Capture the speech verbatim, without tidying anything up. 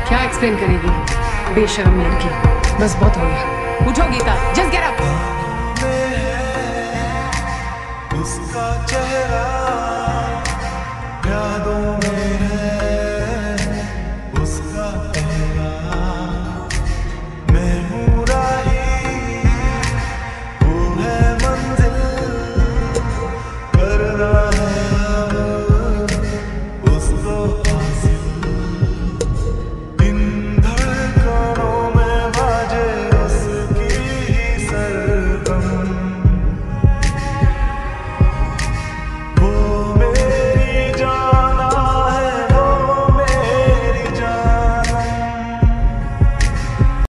क्या एक्सप्लेन करेगी बेशर्म लड़की। बस बहुत हो गया, उठो गीता, जस्ट गेट अप। उसका चेहरा यादों में